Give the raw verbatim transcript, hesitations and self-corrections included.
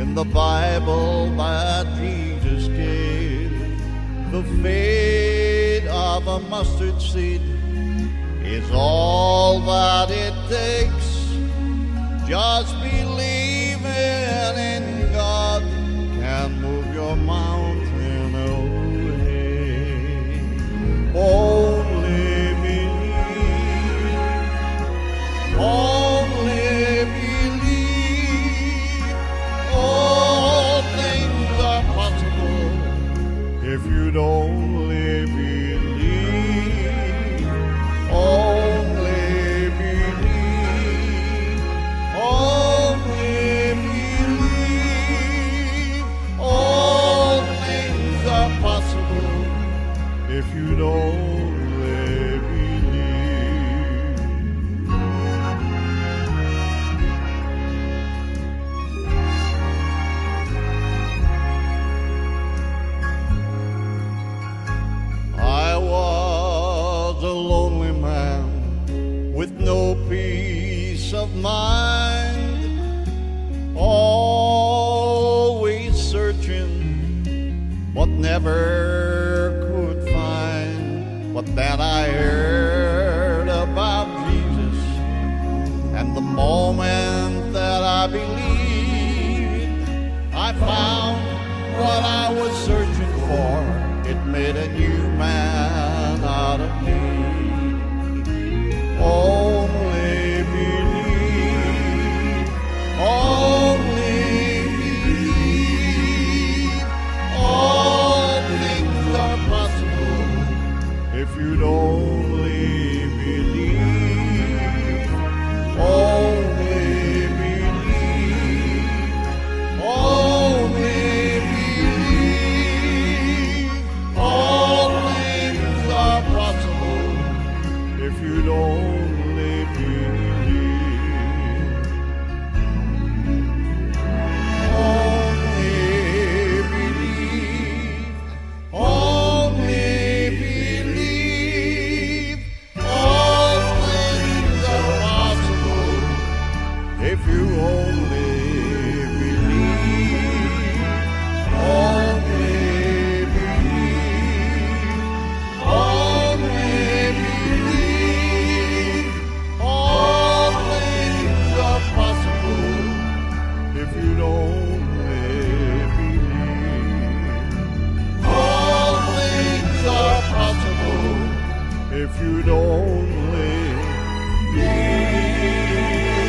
in the Bible that Jesus gave. The faith of a mustard seed is all that it takes. Just believing in God can move your mountain away. Only believe, only believe. All things are possible if you'd only believe. Only believe, only believe. All things are possible if you'd only believe. I was a lonely man with no peace of mind, always searching but never could find. But then I heard about Jesus, and the moment that I believed, I found what I was searching for. It made a new man out of me. Only believe, only believe. All things are possible if you'd only believe. Only believe, only believe. All things are possible if you'd only believe. Only believe, only believe. All things are possible if you only believe. Only believe, only believe. All things are possible if you'd only believe. All things are possible if you'd only believe.